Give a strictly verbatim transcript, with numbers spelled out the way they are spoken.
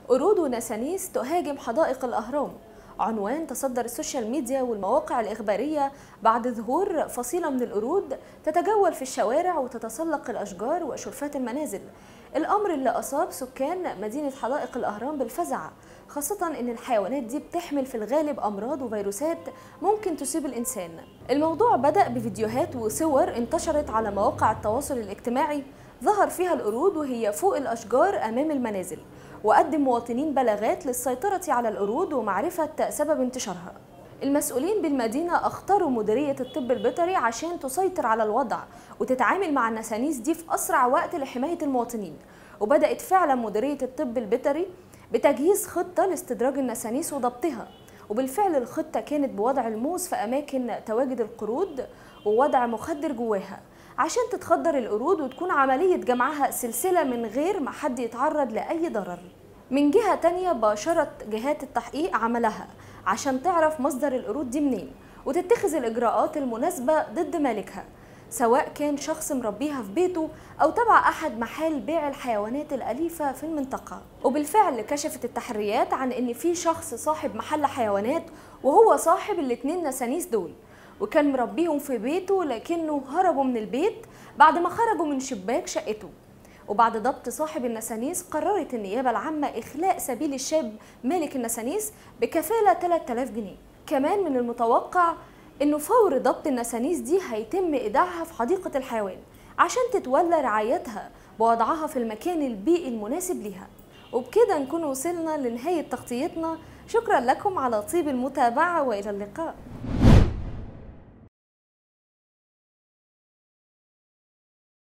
قرود ونسانيس تهاجم حدائق الأهرام، عنوان تصدر السوشيال ميديا والمواقع الإخبارية بعد ظهور فصيلة من القرود تتجول في الشوارع وتتسلق الأشجار وشرفات المنازل، الأمر اللي أصاب سكان مدينة حدائق الأهرام بالفزع، خاصة إن الحيوانات دي بتحمل في الغالب أمراض وفيروسات ممكن تصيب الإنسان. الموضوع بدأ بفيديوهات وصور انتشرت على مواقع التواصل الاجتماعي ظهر فيها القرود وهي فوق الأشجار أمام المنازل، وقدم مواطنين بلاغات للسيطرة على القرود ومعرفة سبب انتشارها. المسؤولين بالمدينة اختاروا مديرية الطب البيطري عشان تسيطر على الوضع وتتعامل مع النسانيس دي في أسرع وقت لحماية المواطنين، وبدأت فعلا مديرية الطب البيطري بتجهيز خطة لاستدراج النسانيس وضبطها، وبالفعل الخطة كانت بوضع الموس في أماكن تواجد القرود ووضع مخدر جواها عشان تتخدر القرود وتكون عملية جمعها سلسلة من غير ما حد يتعرض لأي ضرر. من جهة تانية باشرت جهات التحقيق عملها عشان تعرف مصدر القرود دي منين وتتخذ الإجراءات المناسبة ضد مالكها، سواء كان شخص مربيها في بيته أو تبع أحد محال بيع الحيوانات الأليفة في المنطقة. وبالفعل كشفت التحريات عن إن في شخص صاحب محل حيوانات وهو صاحب الاتنين نسانيس دول، وكان مربيهم في بيته لكنه هربوا من البيت بعد ما خرجوا من شباك شقته. وبعد ضبط صاحب النسانيس قررت النيابة العامة إخلاء سبيل الشاب مالك النسانيس بكفالة ثلاثة آلاف جنيه. كمان من المتوقع إنه فور ضبط النسانيس دي هيتم إيداعها في حديقة الحيوان عشان تتولى رعايتها ووضعها في المكان البيئي المناسب ليها. وبكده نكون وصلنا لنهاية تغطيتنا، شكرا لكم على طيب المتابعة وإلى اللقاء.